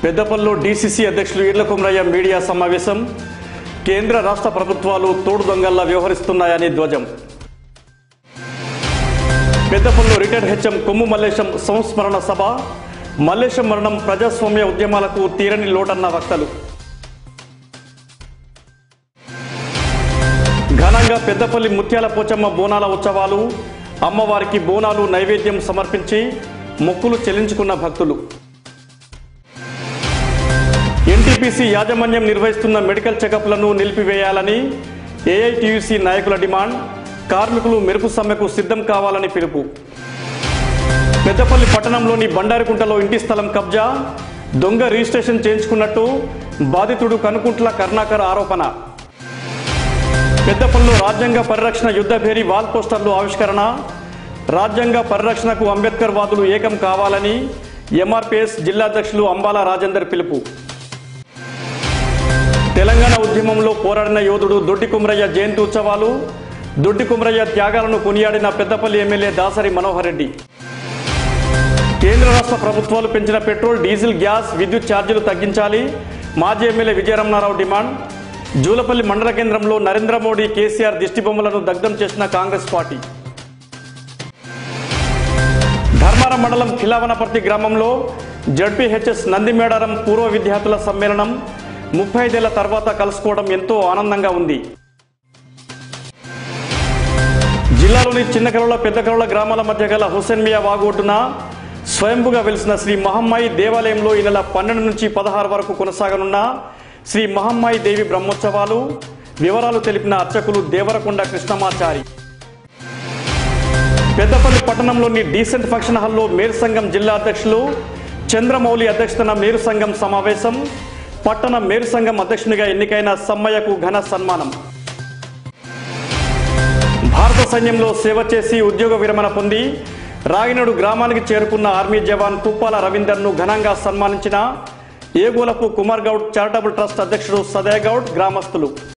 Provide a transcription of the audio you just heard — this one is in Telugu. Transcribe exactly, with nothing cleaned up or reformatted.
పెద్దపల్లిలో డీసీసీ అధ్యక్షులు ఈర్ల కొమరయ్య మీడియా సమావేశం. కేంద్ర రాష్ట్ర ప్రభుత్వాలు తోడు దొంగల్లా వ్యవహరిస్తున్నాయని ధ్వజం. పెద్దపల్లిలో రిటైర్డ్ హెచ్ఎం కొమ్ము మల్లేశం సంస్మరణ సభ. మల్లేశం మరణం ప్రజాస్వామ్య ఉద్యమాలకు తీరని లోటన్న వక్తలు. ఘనంగా పెద్దపల్లి ముత్యాల పోచమ్మ బోనాల ఉత్సవాలు. అమ్మవారికి బోనాలు నైవేద్యం సమర్పించి మొక్కులు చెల్లించుకున్న భక్తులు. ఎన్టీపీసీ యాజమాన్యం నిర్వహిస్తున్న మెడికల్ చెకప్లను నిలిపివేయాలని ఏఐటీయూసీ నాయకుల డిమాండ్. కార్మికులు మెరుపు సమ్మెకు సిద్ధం కావాలని పిలుపు. పెద్దపల్లి పట్టణంలోని బండారికుంటలో ఇంటి స్థలం కబ్జా. దొంగ రిజిస్ట్రేషన్ చేయించుకున్నట్టు బాధితుడు కనుకుంట్ల కరుణాకర్ ఆరోపణ. పెద్దపల్లిలో రాజ్యాంగ పరిరక్షణ యుద్ధభేరి వాల్ పోస్టర్లు ఆవిష్కరణ. రాజ్యాంగ పరిరక్షణకు అంబేద్కర్ వాదులు ఏకం కావాలని ఎంఆర్పీఎస్ జిల్లా అధ్యక్షులు అంబాల రాజేందర్ పిలుపు. తెలంగాణ ఉద్యమంలో పోరాడిన యోధుడు దొడ్డి కొమరయ్య జయంతి ఉత్సవాలు. దొడ్డి కొమరయ్య త్యాగాలను కొనియాడిన పెద్దపల్లి ఎమ్మెల్యే దాసరి మనోహర్ రెడ్డి. కేంద్ర రాష్ట్ర ప్రభుత్వాలు పెంచిన పెట్రోల్, డీజిల్, గ్యాస్, విద్యుత్ ఛార్జీలు తగ్గించాలి. మాజీ ఎమ్మెల్యే విజయరమణారావు డిమాండ్. జూలపల్లి మండల కేంద్రంలో నరేంద్ర మోడీ, కేసీఆర్ దిష్టిబొమ్మలను దగ్ధం చేసిన కాంగ్రెస్ పార్టీ. ధర్మారం మండలం ఖిలావనపర్తి గ్రామంలో జడ్పీహెచ్ఎస్ నందిమేడారం పూర్వ విద్యార్థుల సమ్మేళనం. ముప్పై ఐదేళ్ల తర్వాత కలుసుకోవడం ఎంతో ఆనందంగా ఉంది. జిల్లాలోని చిన్న కలవల, పెద్ద కలవల గ్రామాల మధ్య గల హుసేన్మియా వాగొడ్డున స్వయంభుగా వెలిసిన శ్రీ మహమ్మాయి దేవాలయంలో ఈ నెల పన్నెండు నుంచి పదహారు వరకు కొనసాగనున్న శ్రీ మహమ్మాయి దేవి బ్రహ్మోత్సవాలు. వివరాలు తెలిపిన అర్చకులు దేవరకొండ కృష్ణమాచారి. పెద్దపల్లి పట్టణంలోని డీసెంట్ ఫంక్షన్ హాల్లో మేరు సంఘం జిల్లా అధ్యక్షులు చంద్రమౌళి అధ్యక్షతన మేరు సంఘం సమావేశం. పట్టణ మేరు సంఘం అధ్యక్షునిగా ఎన్నికైన సమ్మయ్యకు ఘన సన్మానం. భారత సైన్యంలో సేవ చేసి ఉద్యోగ విరమణ పొంది రాగినడు గ్రామానికి చేరుకున్న ఆర్మీ జవాన్ కుప్పాల రవీందర్ను ఘనంగా సన్మానించిన ఏగోలపు కుమార్ గౌడ్ చారిటబుల్ ట్రస్ట్ అధ్యక్షుడు సదయ గౌడ్, గ్రామస్తులు.